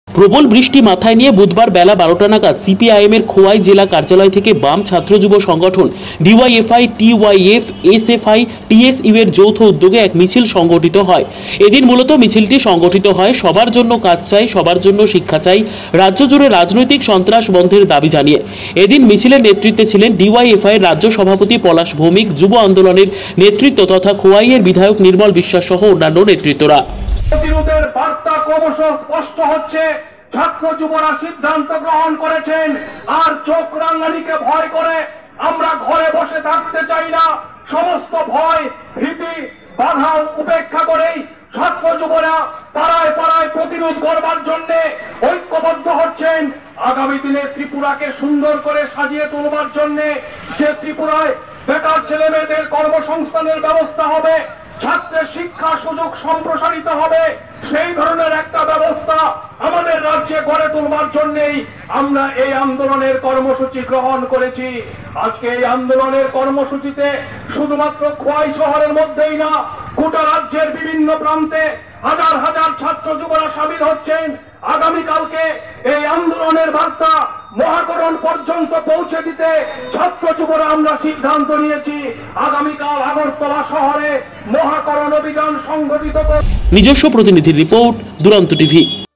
প্রবল বৃষ্টি মাথায় নিয়ে বুধবার বেলা 12টা নাগাদ সিপিআইএম এর খোয়াই জেলা কার্যালয় থেকে বাম ছাত্র যুব সংগঠন ডিওয়াইএফআই, টিওয়াইএফ, এসএফআই, টিএসইউ এর যৌথ উদ্যোগে এক মিছিল সংগঠিত হয়। এদিন মূলত মিছিলটি সংগঠিত হয় সবার জন্য কাজ চাই, সবার জন্য শিক্ষা চাই, রাজ্য জুড়ে রাজনৈতিক সন্ত্রাস বন্ধের দাবি জানিয়ে। এদিন মিছিলের নেতৃত্বে ছিলেন ডিওয়াইএফআই এর রাজ্য সভাপতি পলাশ ভৌমিক, যুব আন্দোলনের নেতৃত্ব তথা খোয়াইয়ের বিধায়ক নির্মল বিশ্বাস সহ অন্যান্য নেতৃত্বরা। প্রতিরোধের বার্তা ক্রমশ স্পষ্ট হচ্ছে। ছাত্র যুবরা সিদ্ধান্ত গ্রহণ করেছেন, আর চোখ রাঙানিকে ভয় করে আমরা ঘরে বসে থাকতে চাই না। সমস্ত ভয় ভীতি বাধা উপেক্ষা করেই ছাত্র যুবরা পাড়ায় পাড়ায় প্রতিরোধ করবার জন্য ঐক্যবদ্ধ হচ্ছেন। আগামী দিনে ত্রিপুরাকে সুন্দর করে সাজিয়ে তুলবার জন্য, যে ত্রিপুরায় বেকার ছেলে মেয়েদের কর্মসংস্থানের ব্যবস্থা হবে, ছাত্রের শিক্ষা সুযোগ সম্প্রসারিত হবে, সেই ধরনের একটা ব্যবস্থা আমাদের রাজ্যে গড়ে তুলবার জন্যই আমরা এই আন্দোলনের কর্মসূচি গ্রহণ করেছি। আজকে এই আন্দোলনের কর্মসূচিতে শুধুমাত্র খোয়াই শহরের মধ্যেই না, গোটা রাজ্যের বিভিন্ন প্রান্তে হাজার হাজার ছাত্র যুবরা সামিল হচ্ছেন। আগামীকালকে এই আন্দোলনের বার্তা মহাকরণ পর্যন্ত পৌঁছে দিতে ছাত্র যুবরা আমরা সিদ্ধান্ত নিয়েছি। আগামীকাল আগরতলা শহরে মহাকরণ অভিযান সংগঠিত। নিজস্ব প্রতিনিধির রিপোর্ট, দুরন্ত টিভি।